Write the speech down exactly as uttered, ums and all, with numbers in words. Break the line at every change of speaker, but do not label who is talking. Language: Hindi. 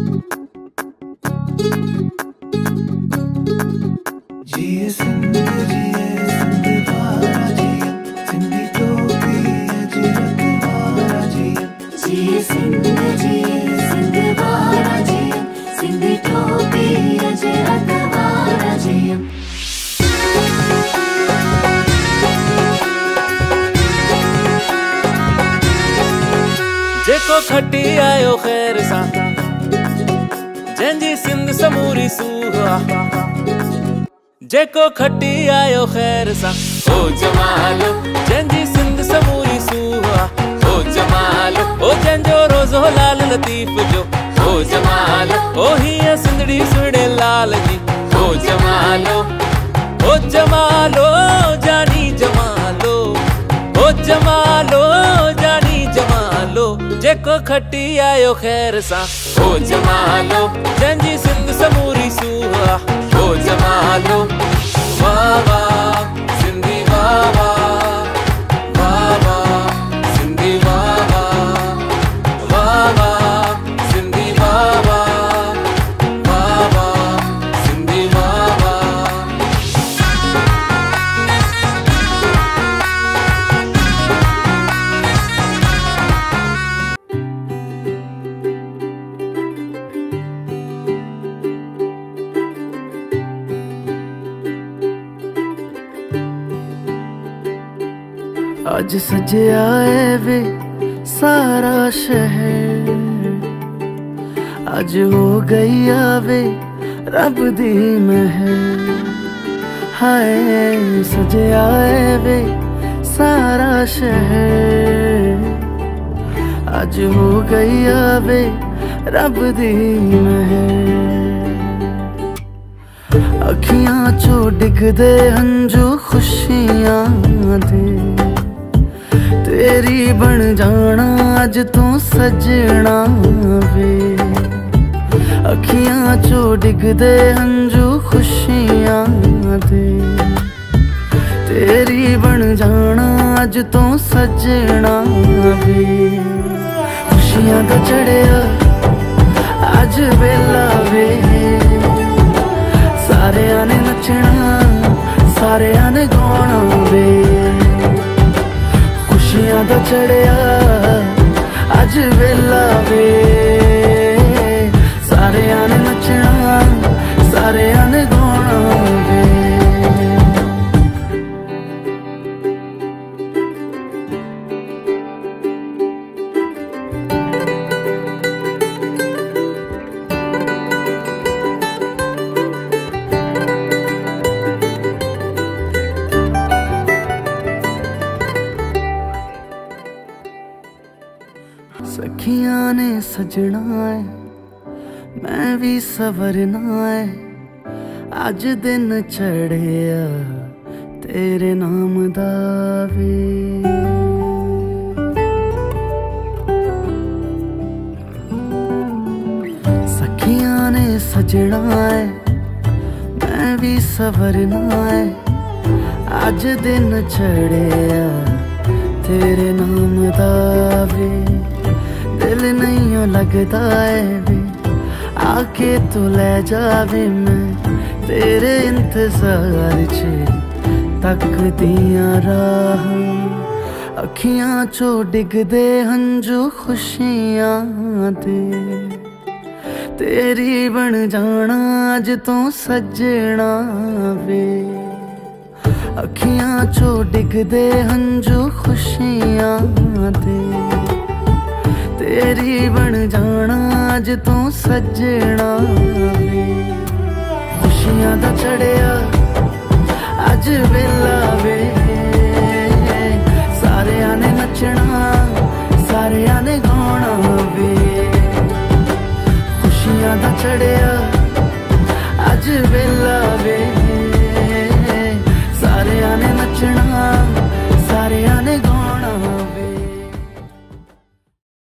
जिए सिंध जिए सिंध वारा जिए सिंधी टोपी अजरक वारा जिए
जिए सिंध जिए सिंध वारा जिए सिंधी टोपी अजरक वारा जिए।
जेको खटी आयो खैर सां जंहिंजी सिंध समूरी सूहा जेको खटी आयो खैर सां ओ जमालो जंहिंजी सिंध समूरी सूहा ओ जमालो ओ जंहिंजो रोज़ो लाल लतीफ़ जो ओ जमालो ओ हीअ सिंधड़ी सुहिणे लाल जी ओ जमालो ओ जमालो जानी जमालो ओ जमालो जानी जमालो जेको खटी आयो खैर सां ओ जमालो जंहिंजी सिंध समूरी सूहा ओ जमालो। वाह वाह सिंधी वाह वाह वाह वाह सिंधी वाह वाह वाह वाह सिंधी वाह वाह वाह वाह सिंधी वाह वाह।
आज सजया है वे सारा शहर आज हो गई आवे रब दी महर हाय सजया है वे सारा शहर आज हो गई आवे रब दी महर अखियां चो डिगदे हंजू खुशियां दे तेरी बन जाना अज तू सजना वे अखियां चो डिगदे हंजू खुशियां दे तेरी बन जाना अज तू सजना वे खुशियां दा चढ़िया अज वेला वे सारे ने नचना सारे ने गाना वे खुशियां दा चढ़िया अज वेला वे सारे ने नचना सारे ने गाना वे। सखियां ने सजना है मैं भी सवरना है अज दिन चढ़िया तेरे नाम दा वे सखियां ने सजना है मैं भी सवरना है अज दिन चढ़िया तेरे नाम दा वे दिल नहीं लगता है वे आके तू ले जावे मैं तेरे इंतजार च तक दिया राह अखियां चो डिगदे हंजू खुशियां दे तेरी बन जाना अज तू सजना वे अखियां चो डिगदे हंजू खुशियां दे तेरी बन जाना अज तू सजना वे खुशियां दा चढ़िया अज वेला वे सारे ने नचना सारे ने गाना